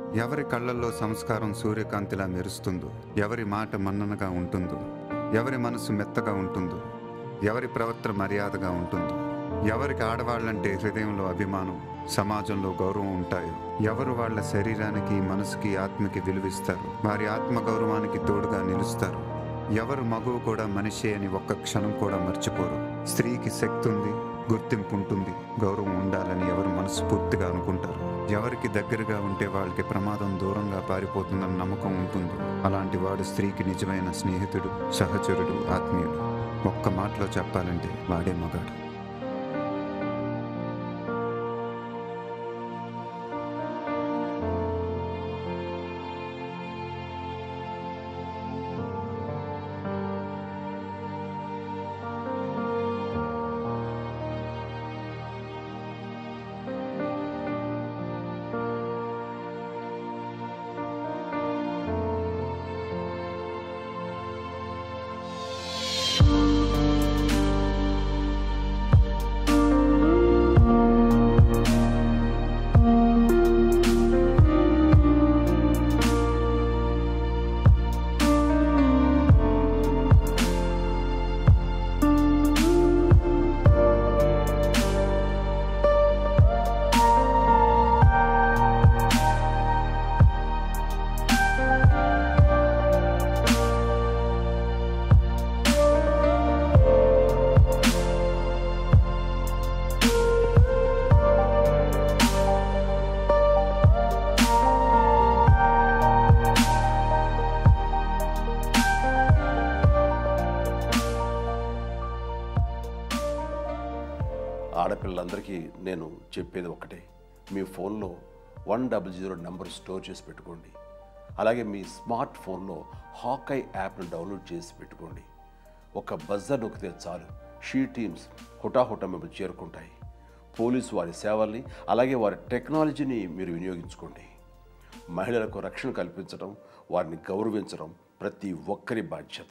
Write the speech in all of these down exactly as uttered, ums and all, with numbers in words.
ఎవరి కళ్ళల్లో సంస్కారం సూర్యకాంతిలా మెరుస్తుందో, ఎవరి మాట మన్ననగా ఉంటుందో, ఎవరి మనసు మెత్తగా ఉంటుందో, ఎవరి ప్రవర్తన మర్యాదగా ఉంటుందో, ఎవరికి ఆడవాళ్ళంటే హృదయంలో అభిమానం, సమాజంలో గౌరవం ఉంటాయో, ఎవరు వాళ్ళ శరీరానికి, మనసుకి, ఆత్మకి విలువిస్తారు, వారి ఆత్మగౌరవానికి తోడుగా నిలుస్తారు, ఎవరు మగువు కూడా మనిషి అని ఒక్క క్షణం కూడా మర్చిపోరు. స్త్రీకి శక్తి ఉంది, గుర్తింపు ఉంటుంది, గౌరవం ఉండాలని ఎవరు మనస్ఫూర్తిగా అనుకుంటారు. ఎవరికి దగ్గరగా ఉంటే వాళ్ళకి ప్రమాదం దూరంగా పారిపోతుందన్న నమ్మకం ఉంటుంది. అలాంటి వాడు స్త్రీకి నిజమైన స్నేహితుడు, సహచరుడు, ఆత్మీయుడు. ఒక్క మాటలో చెప్పాలంటే వాడే మగాడు. ఆడపిల్లలందరికీ నేను చెప్పేది ఒకటే, మీ ఫోన్లో one double zero number store చేసి పెట్టుకోండి. అలాగే మీ స్మార్ట్ ఫోన్లో హాకై యాప్ను డౌన్లోడ్ చేసి పెట్టుకోండి. ఒక బజర్ నొక్కితే చాలు, షీ టీమ్స్ హుటాహుట మిమ్మల్ని చేరుకుంటాయి. పోలీసు వారి సేవల్ని, అలాగే వారి టెక్నాలజీని మీరు వినియోగించుకోండి. మహిళలకు రక్షణ కల్పించడం, వారిని గౌరవించడం ప్రతి ఒక్కరి బాధ్యత.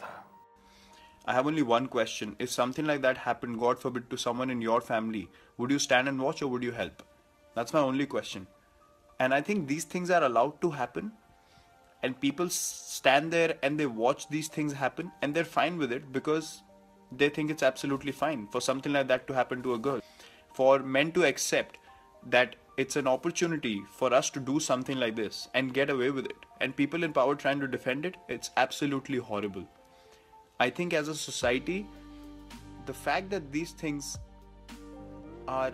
I have only one question. If something like that happened, God forbid, to someone in your family, would you stand and watch or would you help? That's my only question. And I think these things are allowed to happen. And people stand there and they watch these things happen and they're fine with it because they think it's absolutely fine for something like that to happen to a girl. For men to accept that it's an opportunity for us to do something like this and get away with it, and people in power trying to defend it, it's absolutely horrible. I think as a society, the fact that these things are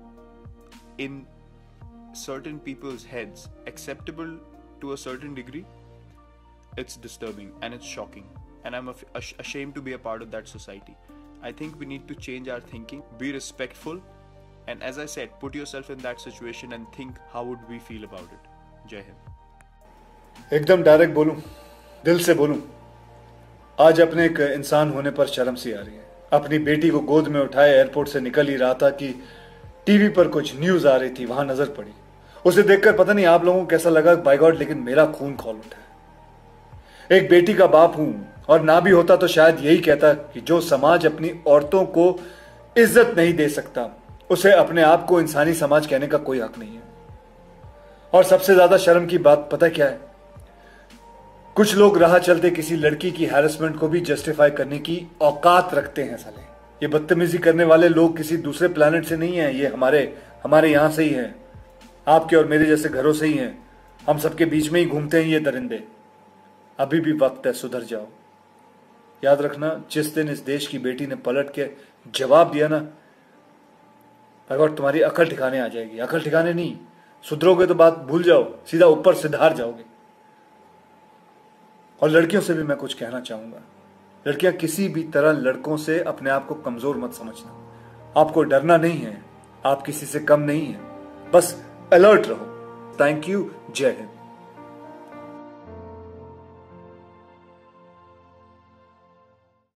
in certain people's heads acceptable to a certain degree, it's disturbing and it's shocking, and I'm ashamed to be a part of that society. I think we need to change our thinking, be respectful, and as I said, put yourself in that situation and think how would we feel about it. Jai Hind. एकदम direct बोलूं, दिल से बोलूं, आज अपने एक इंसान होने पर शर्म सी आ रही है। अपनी बेटी को गोद में उठाए एयरपोर्ट से निकल ही रहा था कि टीवी पर कुछ न्यूज आ रही थी, वहां नजर पड़ी। उसे देखकर पता नहीं आप लोगों को कैसा लगा, बाय गॉड, लेकिन मेरा खून खौल उठा। एक बेटी का बाप हूं, और ना भी होता तो शायद यही कहता कि जो समाज अपनी औरतों को इज्जत नहीं दे सकता, उसे अपने आप को इंसानी समाज कहने का कोई हक नहीं है। और सबसे ज्यादा शर्म की बात पता क्या है, कुछ लोग राह चलते किसी लड़की की हैरेसमेंट को भी जस्टिफाई करने की औकात रखते हैं। साले, ये बदतमीजी करने वाले लोग किसी दूसरे प्लेनेट से नहीं हैं, ये हमारे हमारे यहां से ही हैं, आपके और मेरे जैसे घरों से ही हैं। हम सबके बीच में ही घूमते हैं ये दरिंदे। अभी भी वक्त है, सुधर जाओ। याद रखना, जिस दिन इस देश की बेटी ने पलट के जवाब दिया ना, अगर तुम्हारी अकल ठिकाने आ जाएगी। अकल ठिकाने नहीं, सुधरोगे तो बात भूल जाओ, सीधा ऊपर सिधार जाओगे। और लड़कियों से भी मैं कुछ कहना चाहूंगा, लड़कियां किसी भी तरह लड़कों से अपने आप को कमजोर मत समझना। आपको डरना नहीं है, आप किसी से कम नहीं है, बस अलर्ट रहो। थैंक यू, जय हिंद।